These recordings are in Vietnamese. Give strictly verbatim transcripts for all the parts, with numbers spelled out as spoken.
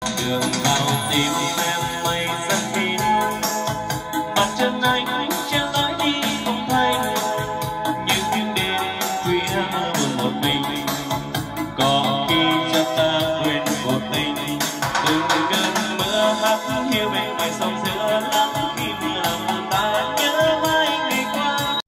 đường vào tìm em mây rất kín, mặt chân anh chưa nói đi không thấy, những đêm khuya buồn một mình, có khi cho ta quên một tình, từng cơn mưa hắt hiu bên ngoài sông giữa lắm khi mưa lòng ta nhớ mãi ngày qua.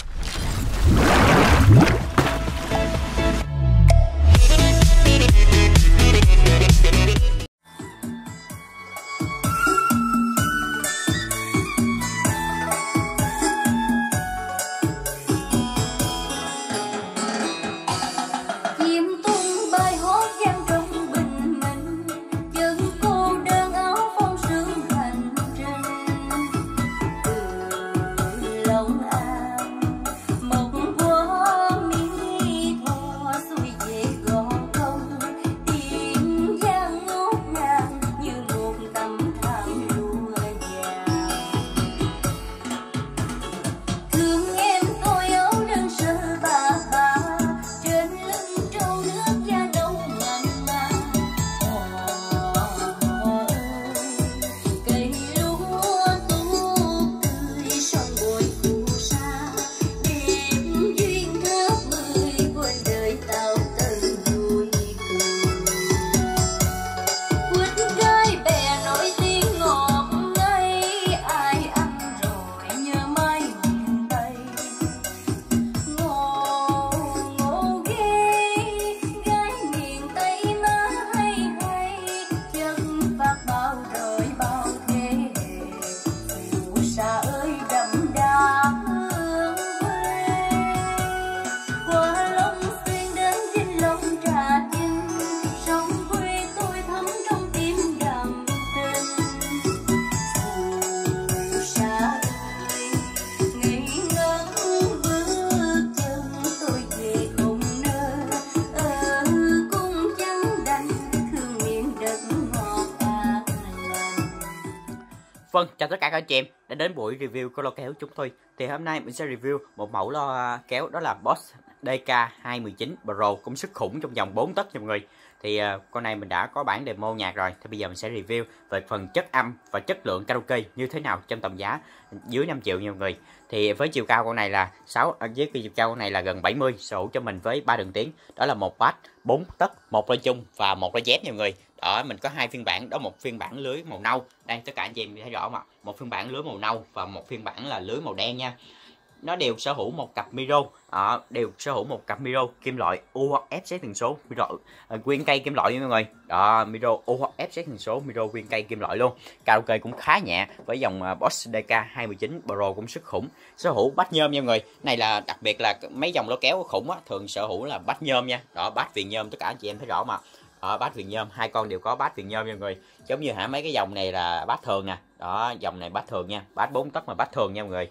Vâng, chào tất cả các anh chị em đã đến buổi review của lo kéo chúng tôi. Thì hôm nay mình sẽ review một mẫu lo kéo, đó là Boss D K hai một chín Pro, công suất khủng trong vòng bốn tấc nha mọi người. Thì uh, con này mình đã có bản demo nhạc rồi. Thì bây giờ mình sẽ review về phần chất âm và chất lượng karaoke như thế nào trong tầm giá dưới năm triệu nha mọi người. Thì với chiều cao con này là sáu, với chiều cao con này là gần bảy mươi, sở hữu cho mình với ba đường tiếng, đó là một bass, bốn tấc, một loa chung và một loa dép nha mọi người. Đó, mình có hai phiên bản, đó một phiên bản lưới màu nâu, đây tất cả anh chị em thấy rõ mà, một phiên bản lưới màu nâu và một phiên bản là lưới màu đen nha. Nó đều sở hữu một cặp micro, à, đều sở hữu một cặp micro kim loại U hoặc F xét tần số, micro uh, nguyên cây kim loại nha mọi người. Đó, micro U hoặc F xét tần số, micro nguyên cây kim loại luôn. Karaoke cũng khá nhẹ với dòng uh, Boss D K hai một chín Pro cũng sức khủng. Sở hữu bát nhôm nha mọi người. Này là đặc biệt là mấy dòng lo kéo khủng á, thường sở hữu là bát nhôm nha. Đó, bát viền nhôm, tất cả anh chị em thấy rõ mà. Ở bát viền nhôm, hai con đều có bát viền nhôm nha mọi người. Giống như hả mấy cái dòng này là bát thường nè. Đó, dòng này bát thường nha, bát bốn tấc mà bát thường nha mọi người.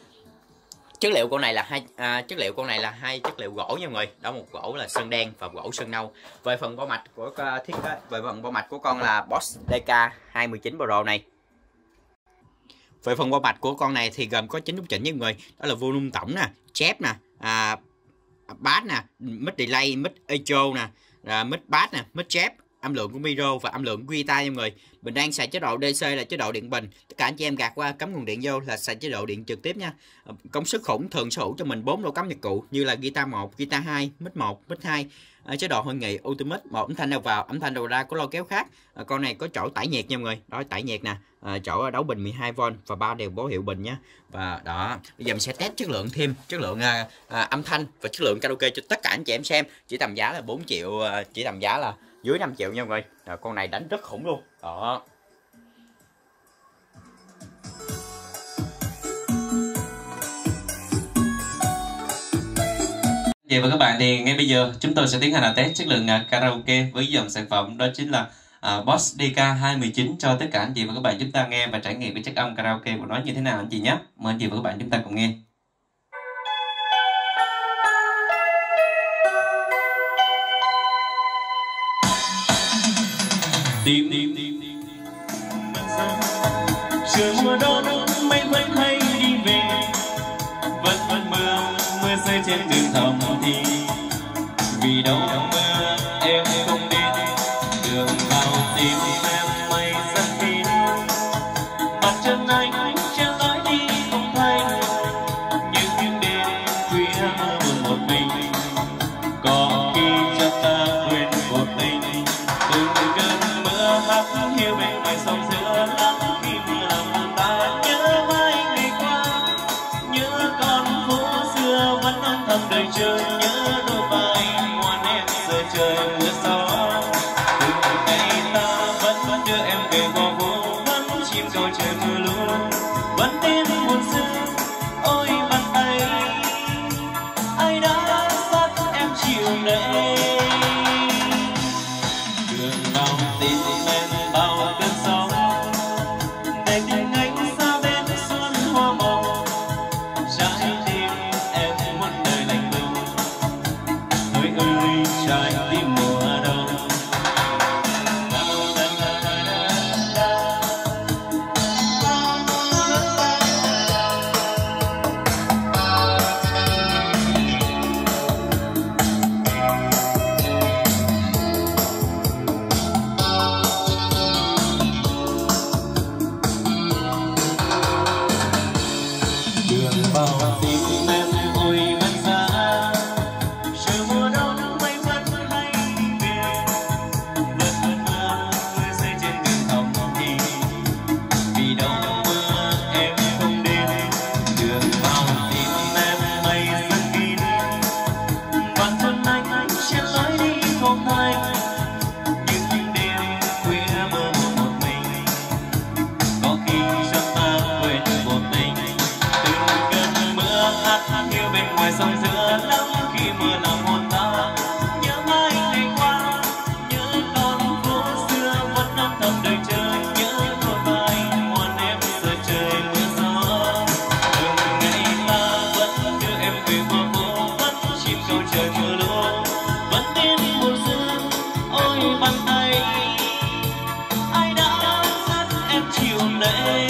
Chất liệu con này là hai à, chất liệu con này là hai chất liệu gỗ nha mọi người. Đó, một gỗ là sơn đen và gỗ sơn nâu. Về phần bo mạch của uh, thiết kế, về phần bo mạch của con là Boss D K hai một chín Pro này. Về phần bo mạch của con này thì gồm có chín nút chỉnh nha mọi người. Đó là volume tổng nè, chép nè, à, bass nè, mic delay, mic echo nè, à, mic bass nè, mic chép, âm lượng của micro và âm lượng của guitar nha mọi người. Mình đang xài chế độ D C là chế độ điện bình. Tất cả anh chị em gạt qua cắm nguồn điện vô là xài chế độ điện trực tiếp nha. Công suất khủng, thường sở hữu cho mình bốn lỗ cắm nhạc cụ như là guitar một, guitar hai, mic một, mic hai. À, chế độ hội nghị Ultimate, một âm thanh đầu vào, âm thanh đầu ra của lo kéo khác. À, con này có chỗ tải nhiệt nha mọi người. Đó, tải nhiệt nè. À, chỗ đấu bình mười hai vôn và ba đều báo hiệu bình nhé. Và đó, bây giờ mình sẽ test chất lượng thêm, chất lượng à, à, âm thanh và chất lượng karaoke cho tất cả anh chị em xem. Chỉ tầm giá là bốn triệu, à, chỉ tầm giá là dưới năm triệu nha mọi người. Rồi, con này đánh rất khủng luôn. Đó. Dạ và các bạn, thì ngay bây giờ chúng tôi sẽ tiến hành là test chất lượng uh, karaoke với dòng sản phẩm đó chính là uh, Boss D K hai một chín cho tất cả anh chị và các bạn chúng ta nghe và trải nghiệm cái chất âm karaoke của nó như thế nào anh chị nhé. Mời anh chị và các bạn chúng ta cùng nghe. Tìm tìm tìm tìm trời mùa đón mây vẫn hay đi về, vẫn vẫn mưa mưa rơi trên đường thầm thì vì đâu mưa em không đến đường vào tìm em. mưa hắt hiu bên ngoài sông giữa lắm khi mưa làm ta nhớ mãi ngày qua, nhớ con phố xưa vẫn âm thầm đợi chờ, nhớ đôi vai ngoan em giờ trời mưa gió. Từ ngày ta vẫn vẫn đưa em về qua phố, vẫn chim câu trời mưa lũ, vẫn tin buồn sương ôi bàn tay ai đã dắt em chiều nay. Đường vào tim em bao cơn sóng, để tình anh xa bên xuân hoa màu. Trái tim em muốn đời lạnh lùng, ơi ơi trái tim mùa đông. Đường vào tim em ôi vẫn xa, trời mùa đông mây vẫn hay về, vượt vượt mưa mưa rơi trên đường hồng thì vì đâu mưa em không đến. Đường vào tim em mây rất kín, bản thân anh trên lối đi không thành, những đêm khuya mơ một mình, có khi giấc ta quên vô tình. Hiu bên ngoài sông giữa lắm khi mưa làm hồn ta nhớ mãi ngày qua, nhớ con phố xưa vẫn âm thầm đợi chờ, nhớ đôi vai ngoan em giờ trời mưa gió. Từng ngày ta vẫn đưa em về qua phố, vẫn chim câu trời mưa lũ, vẫn tin mùa sương ôi bàn tay ai đã dắt em chiều nay.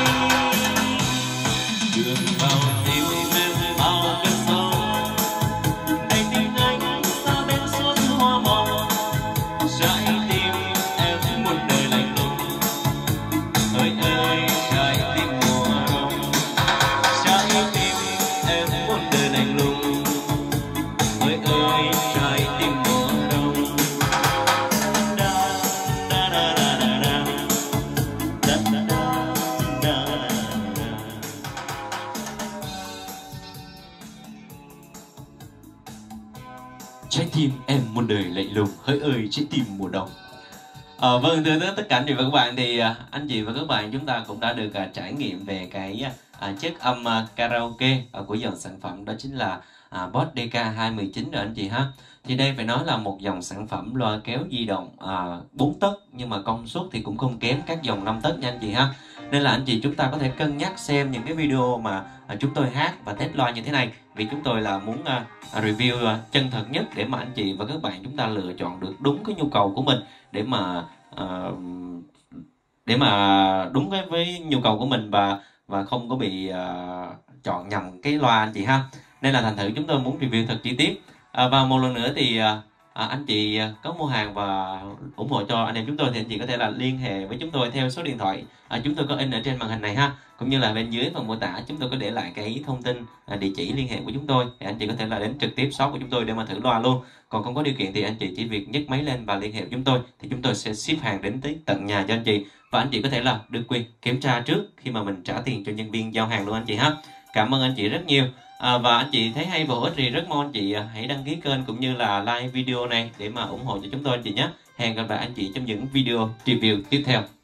Đường vào tim em bao cơn sóng, để tình anh xa bên xuân hoa màu. Trái tim em muốn đời lạnh lùng, ơi ơi trái tim mùa đông. Trái tim em muốn đời lạnh lùng, ơi ơi trái tim mùa đông. Da da da da da da da da da da. Trái tim em muôn đời lạnh lùng, hỡi ơi trái tim mùa đông. À, vâng, thưa tất cả anh chị và các bạn, thì à, anh chị và các bạn chúng ta cũng đã được à, trải nghiệm về cái à, chất âm à, karaoke à, của dòng sản phẩm đó chính là à, Boss đê ca hai một chín rồi anh chị ha. Thì đây phải nói là một dòng sản phẩm loa kéo di động à, bốn tấc, nhưng mà công suất thì cũng không kém các dòng năm tấc nha anh chị ha. Nên là anh chị chúng ta có thể cân nhắc xem những cái video mà à, chúng tôi hát và test loa như thế này, vì chúng tôi là muốn à, review à, chân thật nhất để mà anh chị và các bạn chúng ta lựa chọn được đúng cái nhu cầu của mình, để mà à, để mà đúng với, với nhu cầu của mình và và không có bị à, chọn nhầm cái loa anh chị ha. Nên là thành thử chúng tôi muốn review thật chi tiết. À, và một lần nữa thì à, à, anh chị có mua hàng và ủng hộ cho anh em chúng tôi thì anh chị có thể là liên hệ với chúng tôi theo số điện thoại à, chúng tôi có in ở trên màn hình này ha, cũng như là bên dưới phần mô tả chúng tôi có để lại cái thông tin à, địa chỉ liên hệ của chúng tôi, thì anh chị có thể là đến trực tiếp shop của chúng tôi để mà thử loa luôn. Còn không có điều kiện thì anh chị chỉ việc nhấc máy lên và liên hệ với chúng tôi, thì chúng tôi sẽ ship hàng đến tới tận nhà cho anh chị, và anh chị có thể là được quyền kiểm tra trước khi mà mình trả tiền cho nhân viên giao hàng luôn anh chị ha. Cảm ơn anh chị rất nhiều. À, và anh chị thấy hay và hữu ích thì rất mong anh chị hãy đăng ký kênh cũng như là like video này để mà ủng hộ cho chúng tôi anh chị nhé. Hẹn gặp lại anh chị trong những video review tiếp theo.